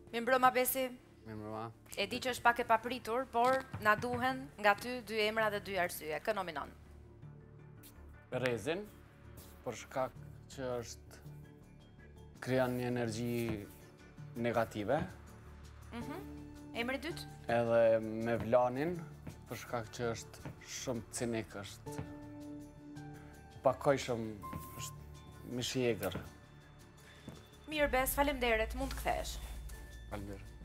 Mirëmbrëma Besi. Mirëmbrëma. E di që është pak e papritur, por na duhen nga ty 2 emra dhe 2 arsye. Kë nominon? Rezin, për shkak që krijan një energji negative. Emri dytë? Edhe me Vlanin, për shkak që është shumë cinik, është pakojshëm, është mishi egër. Mirë Bes, faleminderit, mund të kthesh. Faleminderit.